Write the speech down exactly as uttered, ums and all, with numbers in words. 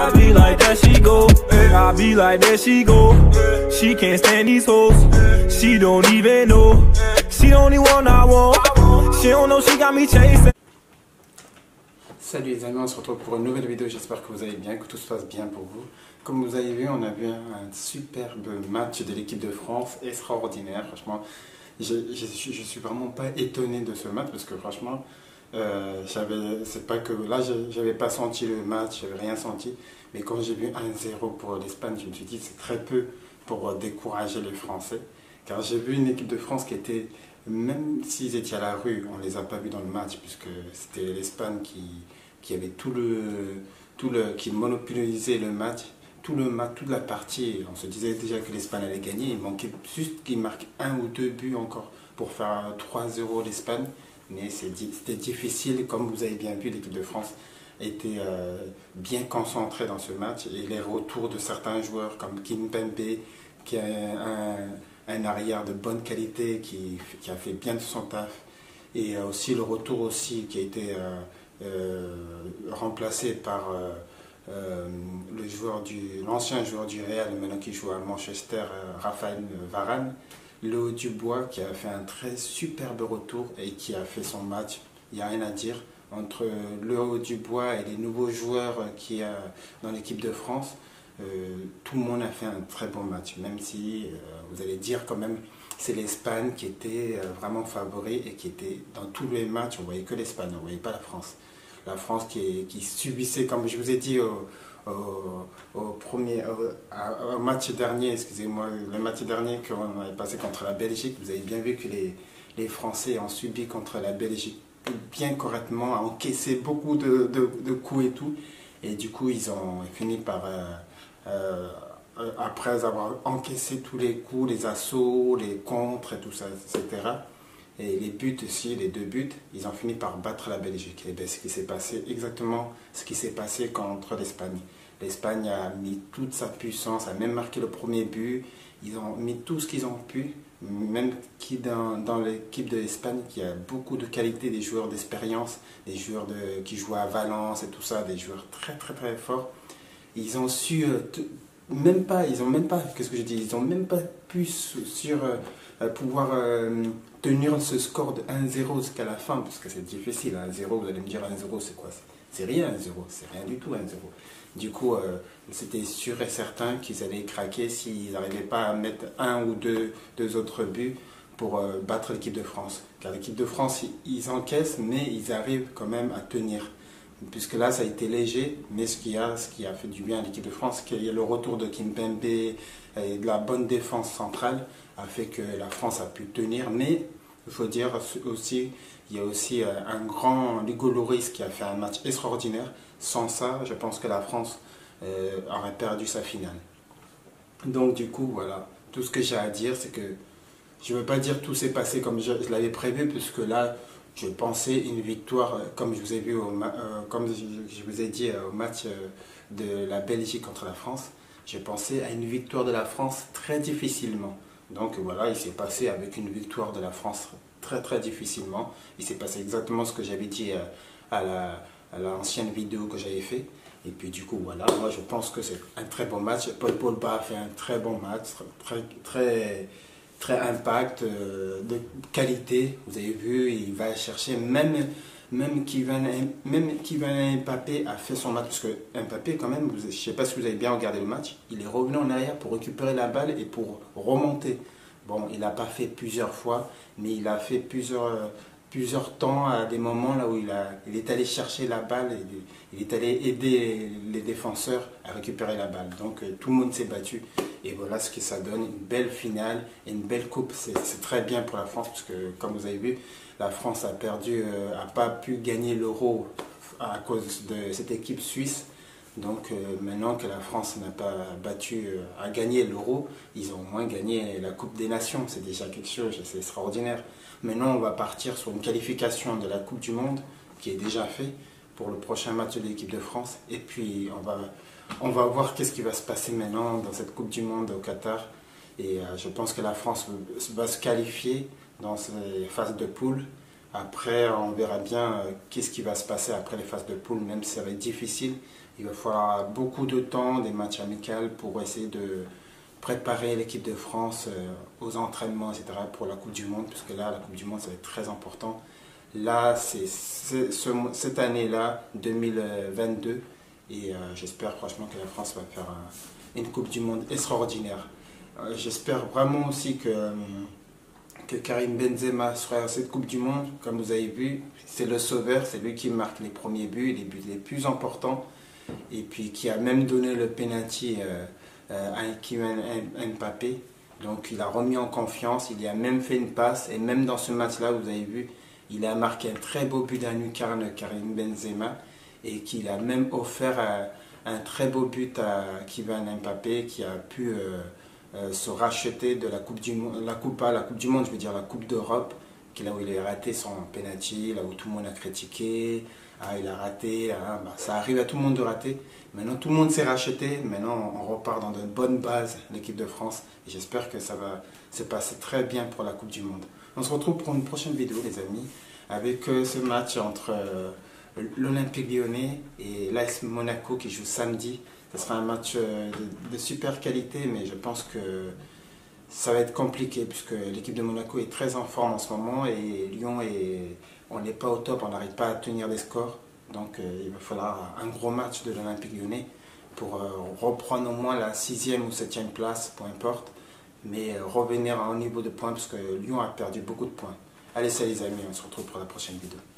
I be like that she go, I be like that she go. She can't stand these hoes, she don't even know. She the only one I want, she don't know she got me chasing. Salut les amis, on se retrouve pour une nouvelle vidéo, j'espère que vous allez bien, que tout se passe bien pour vous. Comme vous avez vu, on a vu un superbe match de l'équipe de France, extraordinaire, franchement. Je ne suis vraiment pas étonné de ce match parce que franchement, euh, c'est pas que là, j'avais pas senti le match, j'avais rien senti. Mais quand j'ai vu un zéro pour l'Espagne, je me suis dit c'est très peu pour décourager les Français. Car j'ai vu une équipe de France qui était, même s'ils étaient à la rue, on ne les a pas vus dans le match puisque c'était l'Espagne qui, qui avait tout le, tout le, qui monopolisait le match. Tout le match, toute la partie, on se disait déjà que l'Espagne allait gagner, il manquait juste qu'il marque un ou deux buts encore pour faire trois zéro l'Espagne, mais c'était difficile, comme vous avez bien vu, l'équipe de France était euh, bien concentrée dans ce match, et les retours de certains joueurs comme Kimpembe, qui a un, un arrière de bonne qualité, qui, qui a fait bien de son taf, et aussi le retour aussi qui a été euh, euh, remplacé par... Euh, Euh, le joueur du, l'ancien joueur du Real, maintenant qui joue à Manchester, euh, Raphaël Varane, Léo Dubois qui a fait un très superbe retour et qui a fait son match, il n'y a rien à dire. Entre Léo Dubois et les nouveaux joueurs qui a dans l'équipe de France, euh, tout le monde a fait un très bon match, même si euh, vous allez dire quand même c'est l'Espagne qui était euh, vraiment favori et qui était dans tous les matchs, on ne voyait que l'Espagne, on ne voyait pas la France. La France qui, qui subissait, comme je vous ai dit au, au, au, premier, au, au match dernier, excusez-moi, le match dernier qu'on avait passé contre la Belgique, vous avez bien vu que les, les Français ont subi contre la Belgique bien correctement, ont encaissé beaucoup de, de, de coups et tout, et du coup ils ont fini par, euh, euh, après avoir encaissé tous les coups, les assauts, les contres et tout ça, et cetera, et les buts aussi, les deux buts, ils ont fini par battre la Belgique. Et bien, ce qui s'est passé, exactement ce qui s'est passé contre l'Espagne. L'Espagne a mis toute sa puissance, a même marqué le premier but. Ils ont mis tout ce qu'ils ont pu, même qui dans, dans l'équipe de l'Espagne, qui a beaucoup de qualité, des joueurs d'expérience, des joueurs de, qui jouent à Valence et tout ça, des joueurs très très très forts. Ils ont su, euh, même pas, ils ont même pas, qu'est-ce que je dis, ils ont même pas pu sur... Euh, pouvoir euh, tenir ce score de un zéro jusqu'à la fin, parce que c'est difficile, un zéro, vous allez me dire un zéro c'est quoi? C'est rien un zéro, c'est rien du tout un zéro. Du coup, euh, c'était sûr et certain qu'ils allaient craquer s'ils n'arrivaient pas à mettre un ou deux, deux autres buts pour euh, battre l'équipe de France. Car l'équipe de France, ils encaissent, mais ils arrivent quand même à tenir. Puisque là, ça a été léger, mais ce qui a, ce qui a fait du bien à l'équipe de France, c'est qu'il y a le retour de Kimpembe et de la bonne défense centrale, a fait que la France a pu tenir. Mais il faut dire aussi, il y a aussi un grand Hugo Lloris qui a fait un match extraordinaire. Sans ça, je pense que la France euh, aurait perdu sa finale. Donc du coup, voilà, tout ce que j'ai à dire, c'est que je ne veux pas dire tout s'est passé comme je, je l'avais prévu, puisque là, je pensais une victoire, comme je vous ai vu, au, euh, comme je vous ai dit au match de la Belgique contre la France, j'ai pensé à une victoire de la France très difficilement. Donc voilà, il s'est passé avec une victoire de la France très très difficilement. Il s'est passé exactement ce que j'avais dit à la, à l'ancienne vidéo que j'avais fait. Et puis du coup, voilà, moi je pense que c'est un très bon match. Paul Pogba a fait un très bon match, très, très, très impact, euh, de qualité. Vous avez vu, il va chercher, même, même Kylian Mbappé a fait son match. Parce que Mbappé, quand même, je ne sais pas si vous avez bien regardé le match, il est revenu en arrière pour récupérer la balle et pour remonter. Bon, il n'a pas fait plusieurs fois, mais il a fait plusieurs, plusieurs temps à des moments là où il, a, il est allé chercher la balle et il est allé aider les défenseurs à récupérer la balle. Donc euh, tout le monde s'est battu et voilà ce que ça donne, une belle finale et une belle coupe. C'est très bien pour la France parce que comme vous avez vu, la France a perdu, n'a euh, pas pu gagner l'Euro à cause de cette équipe suisse. Donc euh, maintenant que la France n'a pas battu, euh, a gagné l'Euro, ils ont au moins gagné la Coupe des Nations. C'est déjà quelque chose, c'est extraordinaire. Maintenant on va partir sur une qualification de la Coupe du Monde qui est déjà faite pour le prochain match de l'équipe de France. Et puis on va, on va voir qu'est-ce qui va se passer maintenant dans cette Coupe du Monde au Qatar. Et euh, je pense que la France va se qualifier dans ces phases de poule. Après, on verra bien euh, qu'est-ce qui va se passer après les phases de poule, même si ça va être difficile. Il va falloir beaucoup de temps, des matchs amicaux pour essayer de préparer l'équipe de France aux entraînements, et cetera pour la Coupe du Monde, puisque là, la Coupe du Monde, ça va être très important. Là, c'est ce, cette année-là, deux mille vingt-deux, et euh, j'espère franchement que la France va faire un, une Coupe du Monde extraordinaire. Euh, j'espère vraiment aussi que, euh, que Karim Benzema sera à cette Coupe du Monde. Comme vous avez vu, c'est le sauveur, c'est lui qui marque les premiers buts, les buts les plus importants, et puis qui a même donné le penalty euh, euh, à Kylian Mbappé. Donc il a remis en confiance, il a même fait une passe, et même dans ce match-là, vous avez vu, il a marqué un très beau but d'un lucarne, Karim Benzema, et qu'il a même offert un, un très beau but à Kylian Mbappé, qui a pu euh, euh, se racheter de la Coupe du Monde, la Coupe, pas la Coupe du Monde, je veux dire la Coupe d'Europe, là où il a raté son penalty, là où tout le monde a critiqué, ah, il a raté, ah, bah, ça arrive à tout le monde de rater. Maintenant tout le monde s'est racheté, maintenant on repart dans de bonnes bases, l'équipe de France, et j'espère que ça va se passer très bien pour la Coupe du Monde. On se retrouve pour une prochaine vidéo les amis, avec euh, ce match entre euh, l'Olympique Lyonnais et l'A S Monaco qui joue samedi. Ce sera un match euh, de, de super qualité, mais je pense que ça va être compliqué puisque l'équipe de Monaco est très en forme en ce moment et Lyon, est, on n'est pas au top, on n'arrive pas à tenir des scores. Donc euh, il va falloir un gros match de l'Olympique Lyonnais pour euh, reprendre au moins la sixième ou septième place, peu importe, mais euh, revenir à un niveau de points parce que Lyon a perdu beaucoup de points. Allez, salut les amis, on se retrouve pour la prochaine vidéo.